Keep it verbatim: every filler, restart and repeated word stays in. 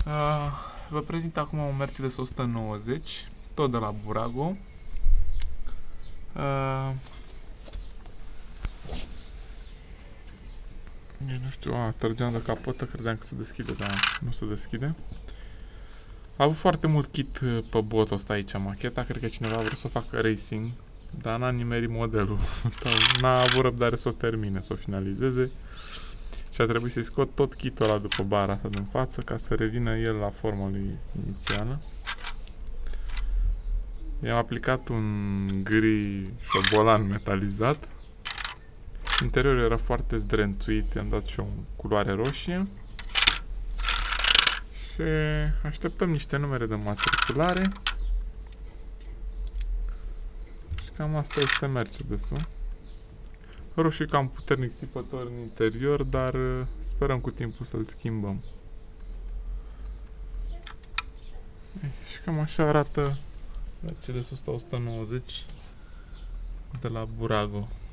Uh, vă prezint acum un Mercedes o sută nouăzeci, tot de la Burago. Uh, nu știu, a, trăgeam de capotă, credeam că se deschide, dar nu se deschide. A avut foarte mult kit pe botul ăsta aici, macheta, cred că cineva a vrut să o facă racing, dar n-a nimerit modelul, sau n-a avut răbdare să o termine, să o finalizeze. Și a trebuit să-i scot tot kitul ăla după bara asta din față, ca să revină el la forma lui inițială. I-am aplicat un gri șobolan metalizat. Interiorul era foarte zdrențuit, i-am dat și o culoare roșie. Și așteptăm niște numere de matriculare. Și cam asta este Mercedes-ul. Roșu e cam puternic țipător în interior, dar sperăm cu timpul să-l schimbăm. Și cam așa arată Mercedes-ul ăsta o sută nouăzeci de la Burago.